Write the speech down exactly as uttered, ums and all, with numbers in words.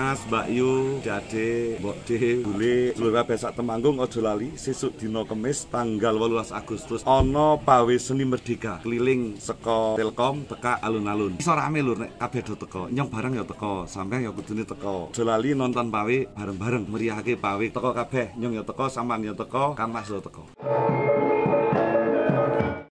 Mas, Mbak Yu, Dade, Mbok De, Bule, dulur kabeh sak Temanggung aja lali sesuk dina Kamis tanggal wolulas Agustus ana pawe seni merdeka keliling saka Telkom teka alun-alun. Iso rame lur nek kabeh do teko. Nyong bareng ya teko, sampeyan ya kudune teko. Aja lali nonton pawe bareng-bareng meriahake pawe teko kabeh. Nyong ya teko, sampeyan ya teko, Kang Mas ya teko.